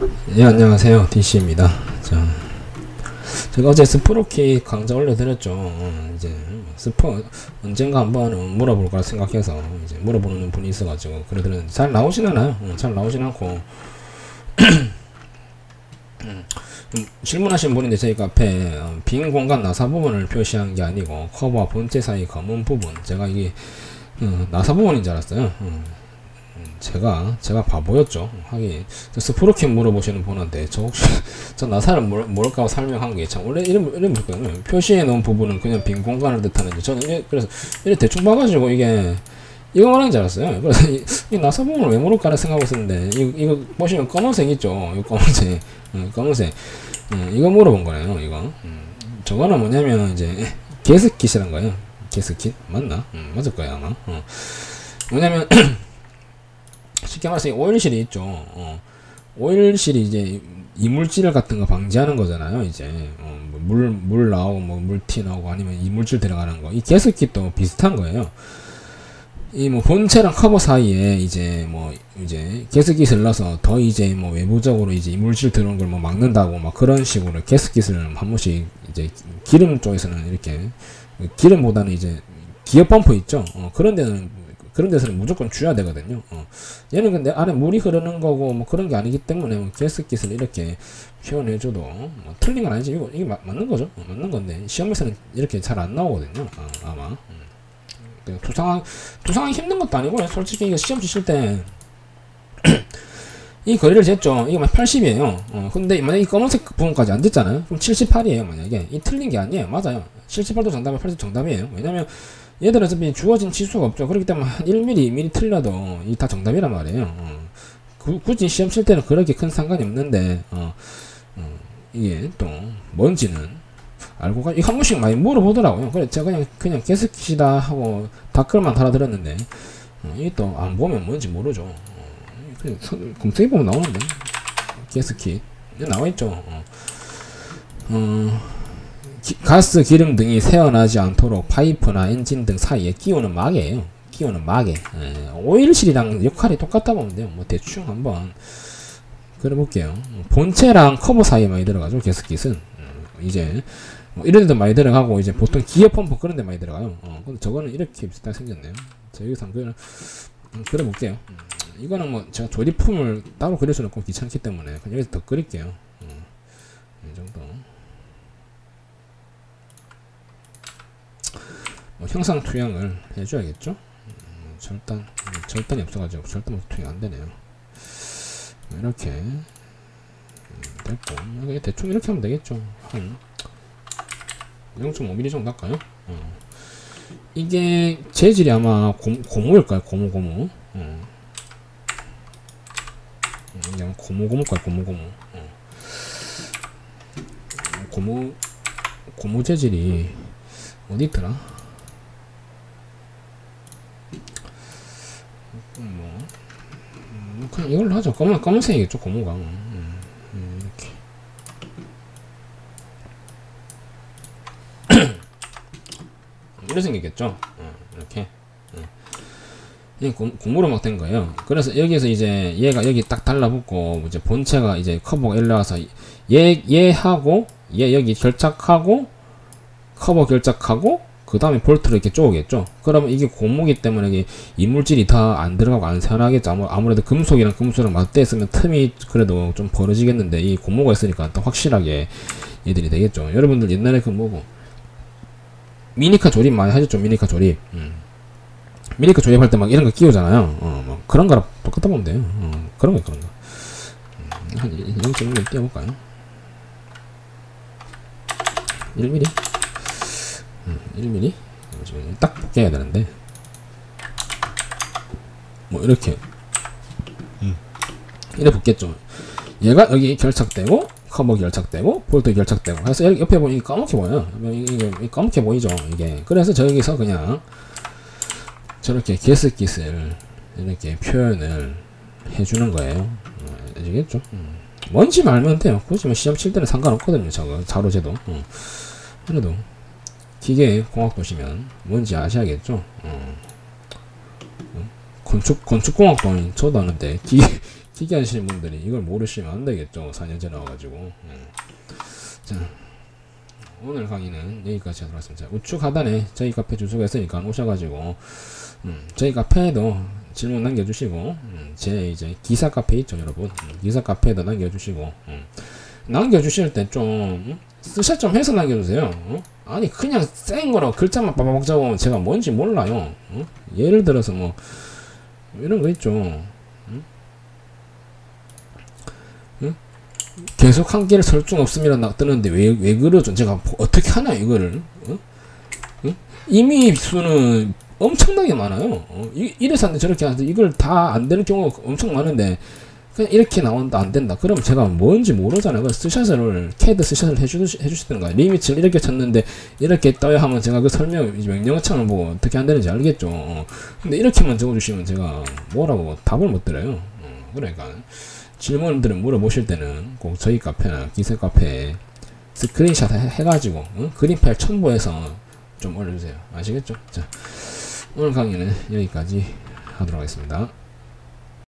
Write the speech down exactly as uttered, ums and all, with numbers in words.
예, 안녕하세요. 디씨입니다. 자, 제가 어제 스프로키 강좌 올려드렸죠. 어, 이제 스프 언젠가 한번 물어볼까 생각해서 이제 물어보는 분이 있어가지고 그래도 잘 나오진 않아요. 어, 잘 나오진 않고 음, 질문하신 분인데 저희가 앞에 어, 빈 공간 나사 부분을 표시한 게 아니고 커버와 본체 사이 검은 부분, 제가 이게 어, 나사 부분인 줄 알았어요. 어. 제가 제가 바보였죠. 하긴 스프로키 물어보시는 분한테 저 혹시 저 나사를 뭘, 뭘까 설명한 게 참 원래 이름 이름 볼까요? 표시해 놓은 부분은 그냥 빈 공간을 뜻하는데 저는 이게 그래서 이래 대충 봐가지고 이게 이거 말하는 줄 알았어요. 그래서 이, 이 나사 부분을 왜 물을까를 생각하고 있었는데 이거, 이거 보시면 검은색 있죠. 이 검은색 음, 검은색 음, 이거 물어본 거네요. 이거 음, 저거는 뭐냐면 이제 게스킷이란 거예요. 게스킷 맞나? 음, 맞을 거예요 아마. 어. 뭐냐면 쉽게 말해서 오일실이 있죠. 어, 오일실이 이제 이물질 같은 거 방지하는 거잖아요. 이제 어, 물, 물 나오고 뭐 물티 나오고 아니면 이물질 들어가는 거. 이 게스킷도 비슷한 거예요. 이 뭐 본체랑 커버 사이에 이제 뭐 이제 게스킷을 넣어서 더 이제 뭐 외부적으로 이제 이물질 들어오는 걸 뭐 막는다고 막 그런 식으로 게스킷을 한 번씩 이제 기름 쪽에서는 이렇게 기름보다는 이제 기어 펌프 있죠. 어, 그런 데는 그런 데서는 무조건 줘야 되거든요. 어. 얘는 근데 안에 물이 흐르는 거고 뭐 그런 게 아니기 때문에 뭐 게스킷을 이렇게 표현해줘도 뭐 틀린 건 아니지. 이거 이게 마, 맞는 거죠. 어, 맞는 건데 시험에서는 이렇게 잘 안 나오거든요. 어, 아마 음. 투상하기 투상하기 힘든 것도 아니고 솔직히 이거 시험 치실 때 이 거리를 쟀죠. 이게 팔십이에요. 어, 근데 만약에 이 검은색 부분까지 안 됐잖아요. 그럼 칠십팔이에요. 만약에 이 틀린 게 아니에요. 맞아요. 칠십팔도 정답이고 팔십 정답이에요. 왜냐면 얘들은 어차피 주어진 치수가 없죠. 그렇기 때문에 한 일 밀리미터, 이 밀리미터 틀려도 이 다 정답이란 말이에요. 어. 구, 굳이 시험 칠 때는 그렇게 큰 상관이 없는데 어, 어, 이게 또 뭔지는 알고 가. 이거 한 번씩 많이 물어보더라고요. 그래 제가 그냥 그냥 게스킷이다 하고 댓글만 달아드렸는데 어, 이게 또 안 보면 뭔지 모르죠. 어, 그냥 검색해 보면 나오는데 게스킷 나와있죠. 어. 어, 기, 가스, 기름 등이 새어나지 않도록 파이프나 엔진 등 사이에 끼우는 막이에요. 끼우는 막에. 예, 오일실이랑 역할이 똑같다 보면 돼요. 뭐 대충 한번 그려볼게요. 본체랑 커버 사이에 많이 들어가죠. 게스킷은 음, 이제 뭐 이런 데도 많이 들어가고 이제 보통 기어 펌프 그런 데 많이 들어가요. 어, 근데 저거는 이렇게 비슷하게 생겼네요. 자 여기서 한번 음, 그려볼게요. 음, 이거는 뭐 제가 조립품을 따로 그릴 수는 없고 귀찮기 때문에 그냥 여기서 더 그릴게요. 음, 이 정도. 뭐 형상 투영을 해줘야겠죠? 음, 절단, 절단이 없어가지고 절단 투영 안되네요. 이렇게 음, 됐고 대충 이렇게 하면 되겠죠. 한 영 점 오 밀리미터 정도 할까요? 어. 이게 재질이 아마 고, 고무일까요? 고무 고무 어. 이게 아마 고무 고무일까요? 고무 고무 어. 고무 고무 재질이 어디 있더라? 뭐, 음, 그냥 이걸로 하죠. 검은, 검은색이겠죠, 고무가. 음, 음, 이렇게. 이렇게 생겼겠죠. 어, 이렇게. 어. 이 고, 고무로 막 된 거예요. 그래서 여기서 이제 얘가 여기 딱 달라붙고, 이제 본체가 이제 커버가 일로 와서 얘, 얘하고, 얘 여기 결착하고, 커버 결착하고, 그 다음에 볼트를 이렇게 쪼개겠죠. 그러면 이게 고무기 때문에 이게 이물질이 다 안 들어가고 안 새어나겠죠. 아무, 아무래도 금속이랑 금속이랑 맞대 있으면 틈이 그래도 좀 벌어지겠는데 이 고무가 있으니까 더 확실하게 얘들이 되겠죠. 여러분들 옛날에 그 뭐고 미니카 조립 많이 하셨죠. 미니카 조립. 음. 미니카 조립할 때 막 이런 거 끼우잖아요. 어, 뭐 그런 거랑 똑같다 보면 돼요. 어, 그런 거 그런 거. 음, 한 영 점 일 밀리미터 띄워볼까요? 일 밀리미터? 음, 일 밀리미터? 딱 붙게 해야 되는데 뭐 이렇게 음. 이렇게 붙겠죠. 얘가 여기 결착되고 커버 결착되고 볼트 결착되고 해서 여기 옆에 보니 까맣게 보여요. 이게 까맣게 보이죠. 이게 그래서 저기서 그냥 저렇게 게스킷을 이렇게 표현을 해주는 거예요. 어, 아시겠죠? 음. 뭔지 알면 돼요. 굳이 뭐 시험 칠 때는 상관없거든요. 저거 자로재도. 어. 그래도 기계 공학 보시면 뭔지 아셔야겠죠. 어. 건축 건축공학도 저도 아는데 기계 기계 하시는 분들이 이걸 모르시면 안 되겠죠. 사 년째 나와가지고. 음. 자, 오늘 강의는 여기까지 하도록 하겠습니다. 우측 하단에 저희 카페 주소가 있으니까 오셔가지고, 음, 저희 카페에도 질문 남겨주시고, 음, 제 이제 기사 카페 있죠, 여러분. 음, 기사 카페에도 남겨주시고, 음, 남겨주실 때 좀, 음, 스샷 좀 해서 남겨주세요. 어? 아니, 그냥 센 거로 글자만 빠바박 적으면 제가 뭔지 몰라요. 어? 예를 들어서 뭐, 이런 거 있죠. 응? 응? 계속 한 개를 설중 없음이라 뜨는데 왜, 왜 그러죠? 제가 어떻게 하나, 이거를. 어? 응? 이미 수는 엄청나게 많아요. 어? 이, 이래서 안 돼, 저렇게 하는데 이걸 다 안 되는 경우가 엄청 많은데, 그냥 이렇게 나온다, 안 된다. 그럼 제가 뭔지 모르잖아요. 그 스샷을, 캐드 스샷을 해주시, 해주시던 거예요. 리미트를 이렇게 쳤는데, 이렇게 떠야 하면 제가 그 설명, 명령어창을 보고 어떻게 안 되는지 알겠죠. 어. 근데 이렇게만 적어주시면 제가 뭐라고 답을 못 드려요. 어. 그러니까, 질문들을 물어보실 때는 꼭 저희 카페나 기세 카페에 스크린샷 해가지고, 어? 그림 파일 첨부해서 좀 올려주세요. 아시겠죠? 자, 오늘 강의는 여기까지 하도록 하겠습니다.